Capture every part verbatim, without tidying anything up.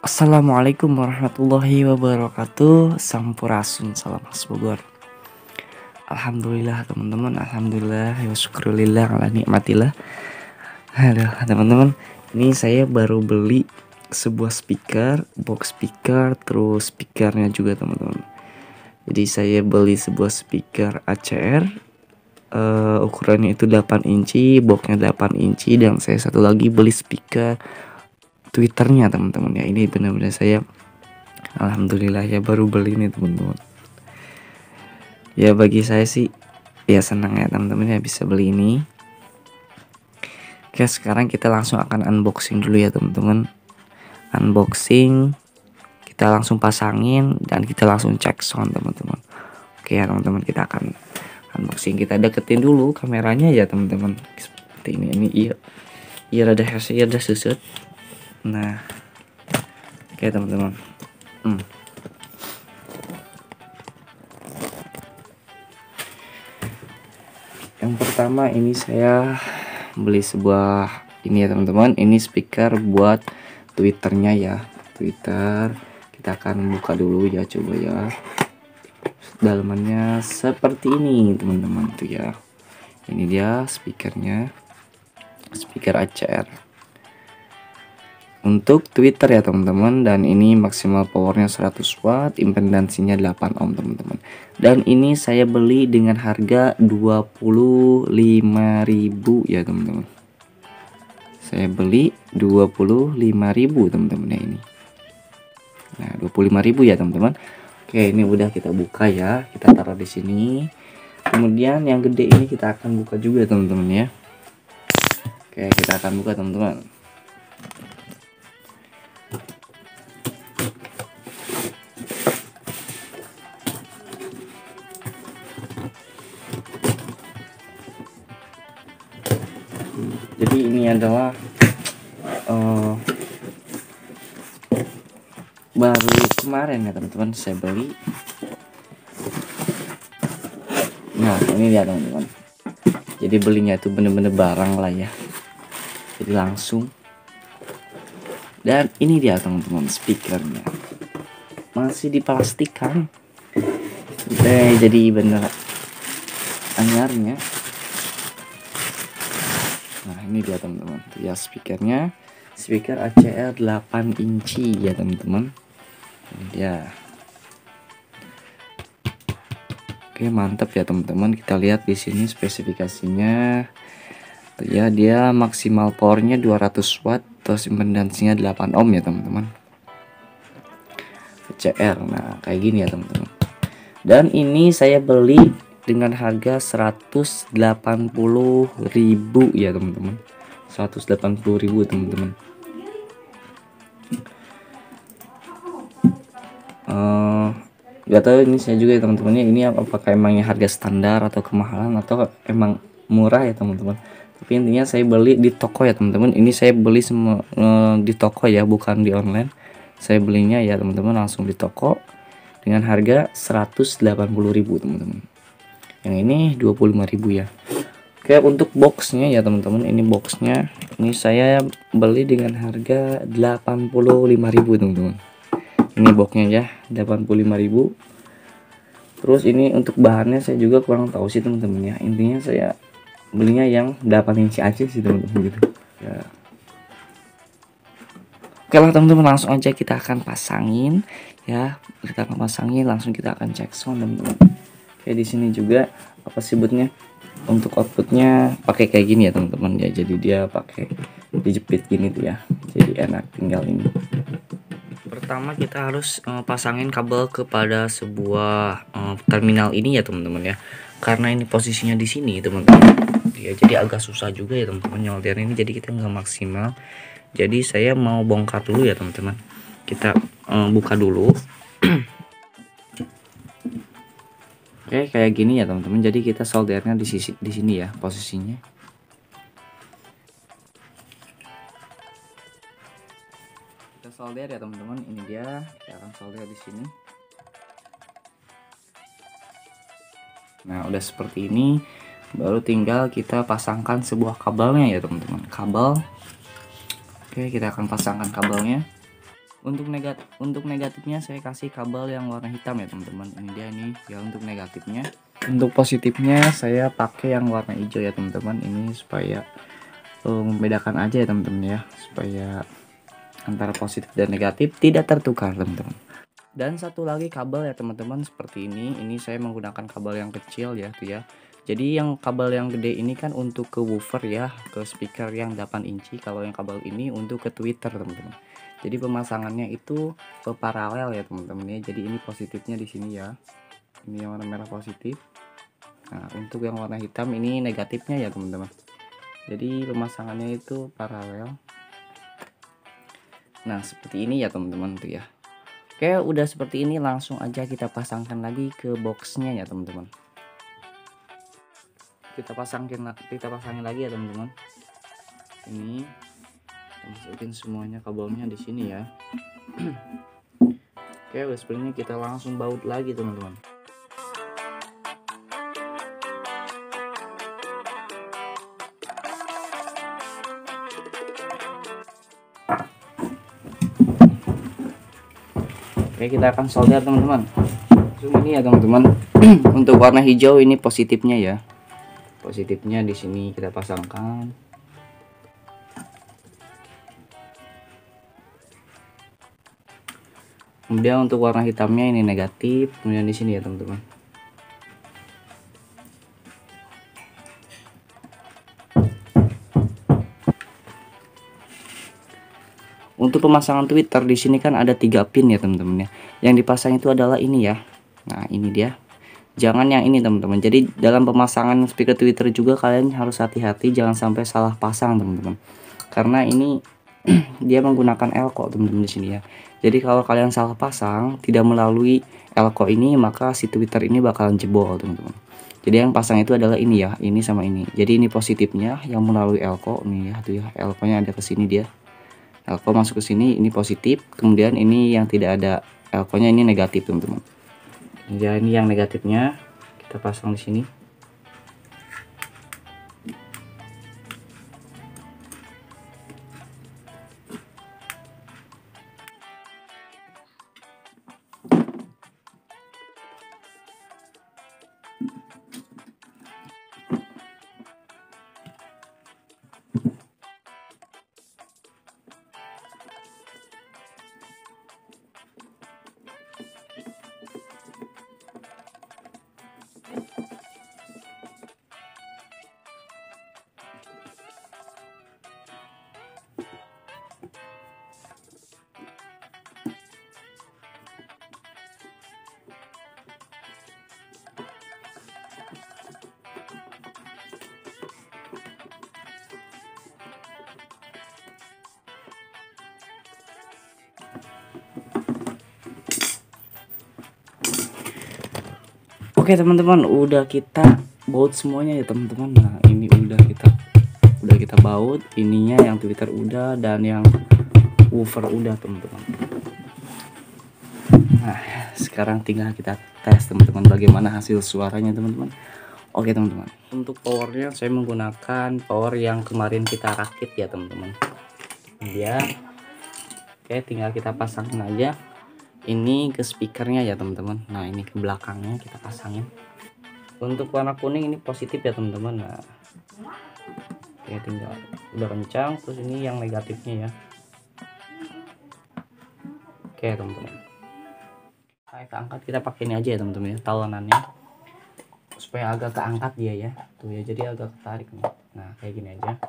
Assalamualaikum warahmatullahi wabarakatuh. Sampurasun, salam khas Bogor. Alhamdulillah teman-teman, alhamdulillah wa syukurillah ala nikmatillah. Aduh teman-teman, ini saya baru beli sebuah speaker, box speaker, terus speakernya juga teman-teman. Jadi saya beli sebuah speaker A C R, uh, ukurannya itu delapan inci, boxnya delapan inci, dan saya satu lagi beli speaker Twitternya teman-teman ya. Ini benar-benar saya alhamdulillah ya baru beli ini teman-teman. Ya bagi saya sih ya senang ya teman-teman ya bisa beli ini. Oke, sekarang kita langsung akan unboxing dulu ya teman-teman. Unboxing, kita langsung pasangin dan kita langsung cek sound teman-teman. Oke ya teman-teman, kita akan unboxing. Kita deketin dulu kameranya ya teman-teman. Seperti ini. Ini iya. Iya rada hasil, rada susut. Nah, oke teman-teman. Hmm. Yang pertama ini saya beli sebuah ini ya teman-teman. Ini speaker buat Twitternya ya. Twitter. Kita akan buka dulu ya, coba ya. Dalamannya seperti ini teman-teman tuh ya. Ini dia speakernya. Speaker A C R. Untuk Twitter ya teman-teman, dan ini maksimal powernya seratus watt, impedansinya delapan ohm teman-teman. Dan ini saya beli dengan harga dua puluh lima ribu ya teman-teman. Saya beli dua puluh lima ribu teman-teman ya ini. Nah, dua puluh lima ribu ya teman-teman. Oke, ini udah kita buka ya. Kita taruh di sini. Kemudian yang gede ini kita akan buka juga teman-teman ya. Oke, kita akan buka teman-teman. Jadi ini adalah uh, baru kemarin ya teman-teman saya beli. Nah ini dia teman-teman. Jadi belinya itu bener-bener barang lah ya. Jadi langsung. Dan ini dia teman-teman speakernya. Masih diplastikan. Oke, jadi bener anyarnya. Nah ini dia teman-teman ya speakernya, speaker A C R delapan inci ya teman-teman. Ini dia. Oke, mantap ya teman-teman. Kita lihat di sini spesifikasinya. Ya, dia maksimal powernya dua ratus watt, terus impedansinya delapan ohm ya teman-teman. A C R. Nah kayak gini ya teman-teman. Dan ini saya beli dengan harga seratus delapan puluh ribu ya teman-teman. seratus delapan puluh ribu teman-teman. Uh, gak tahu ini saya juga ya teman-teman. Ini apakah emangnya harga standar atau kemahalan atau emang murah ya teman-teman. Tapi intinya saya beli di toko ya teman-teman. Ini saya beli semua uh, di toko ya, bukan di online. Saya belinya ya teman-teman langsung di toko dengan harga seratus delapan puluh ribu teman-teman. Yang ini dua puluh lima ribu ya. Oke, untuk boxnya ya teman-teman, ini boxnya ini saya beli dengan harga delapan puluh lima ribu teman-teman. Ini boxnya ya delapan puluh lima ribu. Terus ini untuk bahannya saya juga kurang tahu sih teman-teman ya. Intinya saya belinya yang delapan inci aja sih teman-teman gitu ya. Oke lah teman-teman, langsung aja kita akan pasangin ya. Kita akan pasangin, langsung kita akan cek sound teman-teman. Oke, di sini juga apa sih sebutnya, untuk outputnya pakai kayak gini ya teman-teman ya. Jadi dia pakai dijepit gini tuh ya. Jadi enak tinggal ini. Pertama kita harus uh, pasangin kabel kepada sebuah uh, terminal ini ya teman-teman ya. Karena ini posisinya di sini teman-teman. Ya jadi agak susah juga ya teman-teman nyolder ini. Jadi kita nggak maksimal. Jadi saya mau bongkar dulu ya teman-teman. Kita uh, buka dulu. Oke, kayak gini ya teman-teman. Jadi kita soldernya di sisi di sini ya posisinya. Kita solder ya teman-teman. Ini dia. Kita akan solder di sini. Nah, udah seperti ini. Baru tinggal kita pasangkan sebuah kabelnya ya teman-teman. Kabel. Oke, kita akan pasangkan kabelnya. Untuk negat untuk negatifnya saya kasih kabel yang warna hitam ya teman-teman. Ini dia nih ya untuk negatifnya. Untuk positifnya saya pakai yang warna hijau ya teman-teman. Ini supaya uh, membedakan aja ya teman-teman ya, supaya antara positif dan negatif tidak tertukar teman-teman. Dan satu lagi kabel ya teman-teman seperti ini. Ini saya menggunakan kabel yang kecil ya tuh ya. Jadi yang kabel yang gede ini kan untuk ke woofer ya, ke speaker yang delapan inci. Kalau yang kabel ini untuk ke tweeter teman-teman. Jadi pemasangannya itu ke paralel ya teman-teman ya. Jadi ini positifnya di sini ya. Ini yang warna merah positif. Nah, untuk yang warna hitam ini negatifnya ya teman-teman. Jadi pemasangannya itu paralel. Nah, seperti ini ya teman-teman tuh ya. Oke, udah seperti ini langsung aja kita pasangkan lagi ke boxnya ya teman-teman. Kita pasangin kita pasangin lagi ya teman-teman. Ini masukin semuanya kabelnya di sini ya. Oke, udah seperti ini kita langsung baut lagi teman-teman. Oke, kita akan solder teman-teman. Ini ya teman-teman. Untuk warna hijau ini positifnya ya. Positifnya di sini kita pasangkan. Kemudian untuk warna hitamnya ini negatif, kemudian di sini ya teman-teman. Untuk pemasangan tweeter di sini kan ada tiga pin ya teman-teman ya. Yang dipasang itu adalah ini ya. Nah, ini dia. Jangan yang ini teman-teman. Jadi dalam pemasangan speaker tweeter juga kalian harus hati-hati, jangan sampai salah pasang teman-teman. Karena ini dia menggunakan elko teman-teman di sini ya. Jadi kalau kalian salah pasang tidak melalui elko ini, maka si tweeter ini bakalan jebol teman-teman. Jadi yang pasang itu adalah ini ya, ini sama ini. Jadi ini positifnya yang melalui elko nih ya, tuh ya, elko-nya ada ke sini dia. Elko masuk ke sini, ini positif. Kemudian ini yang tidak ada elko-nya ini negatif teman-teman. Ya, ini yang negatifnya kita pasang di sini. Oke teman-teman, udah kita baut semuanya ya teman-teman. Nah, ini udah kita udah kita baut, ininya yang tweeter udah dan yang woofer udah teman-teman. Nah, sekarang tinggal kita tes teman-teman bagaimana hasil suaranya teman-teman. Oke teman-teman, untuk powernya saya menggunakan power yang kemarin kita rakit ya teman-teman. Dia oke, tinggal kita pasangin aja ini ke speakernya ya teman-teman. Nah, ini ke belakangnya kita pasangin. Untuk warna kuning ini positif ya teman-teman. Nah, oke, tinggal udah kencang. Terus ini yang negatifnya ya. Oke teman-teman, kita angkat, kita pakai ini aja ya teman-teman ya, talenannya supaya agak keangkat dia ya tuh ya, jadi agak ketarik nih. Nah, kayak gini aja.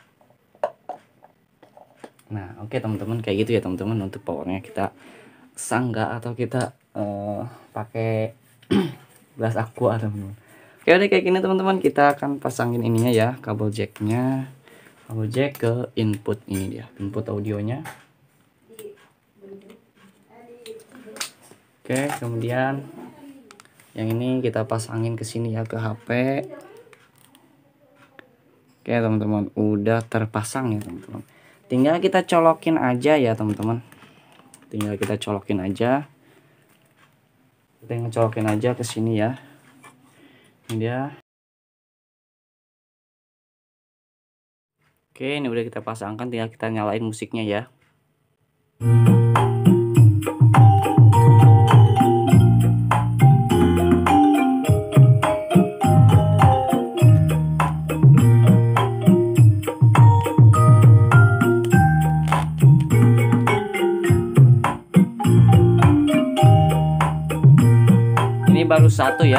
Nah, oke teman-teman, kayak gitu ya teman-teman. Untuk powernya kita sangga atau kita uh, pakai gelas aqua teman-teman. Oke, udah kayak gini teman-teman, kita akan pasangin ininya ya, kabel jacknya, kabel jack ke input ini dia, input audionya. Oke, kemudian yang ini kita pasangin ke sini ya, ke H P. Oke teman-teman, udah terpasang ya teman-teman. Tinggal kita colokin aja ya teman-teman. Tinggal kita colokin aja. Kita ngecolokin aja ke sini ya. Ini dia. Oke, ini udah kita pasangkan, tinggal kita nyalain musiknya ya. baru satu ya.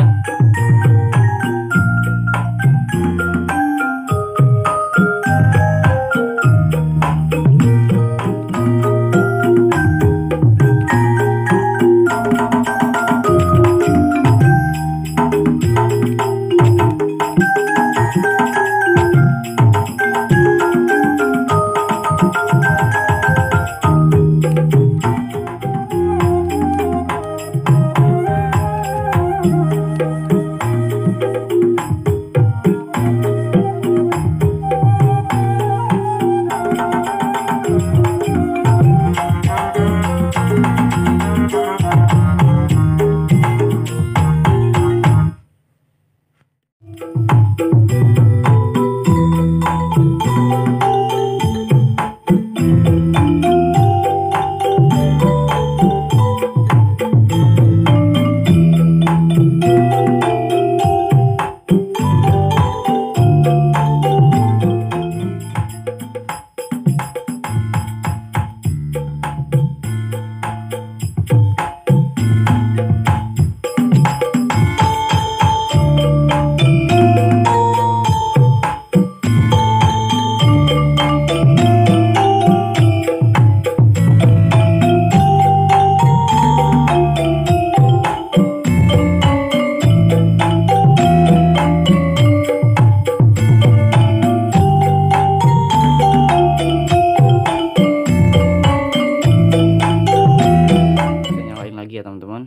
Ya teman-teman.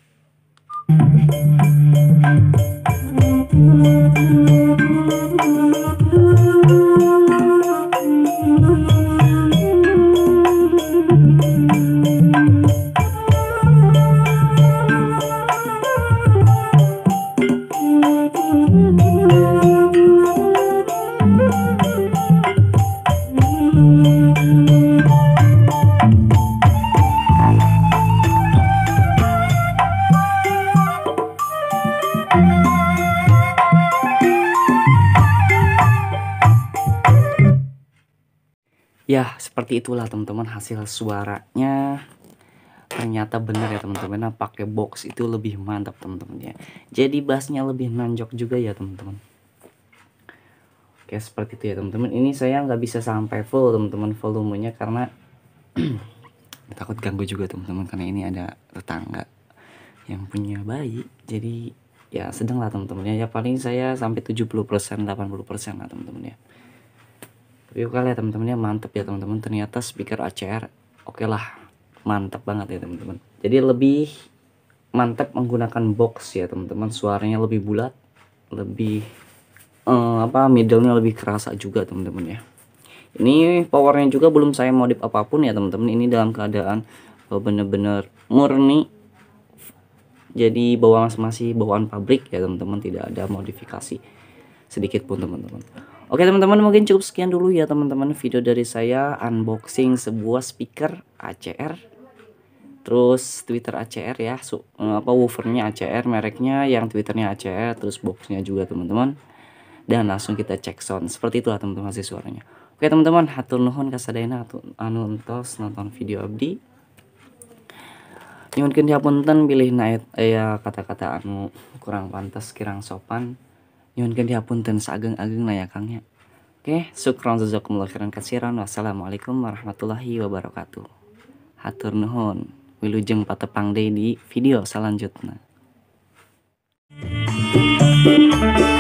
Ya, seperti itulah teman-teman hasil suaranya. Ternyata benar ya teman-teman. Nah, pakai box itu lebih mantap teman-teman ya. Jadi bassnya lebih nanjok juga ya teman-teman. Oke, seperti itu ya teman-teman. Ini saya nggak bisa sampai full teman-teman volumenya karena takut ganggu juga teman-teman, karena ini ada tetangga yang punya bayi. Jadi ya sedang lah teman-teman ya. Ya paling saya sampai tujuh puluh persen delapan puluh persen lah teman-teman ya. Tapi kali ya teman-teman ya, mantap ya teman-teman. Ternyata speaker A C R oke lah, mantap banget ya teman-teman. Jadi lebih mantap menggunakan box ya teman-teman. Suaranya lebih bulat, lebih eh, apa middle-nya lebih kerasa juga teman-teman ya. Ini powernya juga belum saya modif apapun ya teman-teman. Ini dalam keadaan bener-bener murni. Jadi bawaan masih bawaan pabrik ya teman-teman, tidak ada modifikasi sedikit pun teman-teman. Oke teman-teman, mungkin cukup sekian dulu ya teman-teman video dari saya unboxing sebuah speaker A C R, terus Twitter A C R ya, so, apa woofernya A C R, mereknya yang Twitternya A C R, terus boxnya juga teman-teman. Dan langsung kita cek sound. Seperti itulah teman-teman hasil suaranya. Oke teman-teman, hatur nuhun kasadayana anu entos nonton video abdi. Nyuwun dihapunten bilih naik ya kata-kata anu kurang pantas kirang sopan. Nyuwun dihapunten saageng-ageng ya Kang ya. Oke, syukron jazakumullah khairan katsiran. Wassalamualaikum warahmatullahi wabarakatuh. Hatur nuhun. Wilujeng patepang deui di video selanjutnya.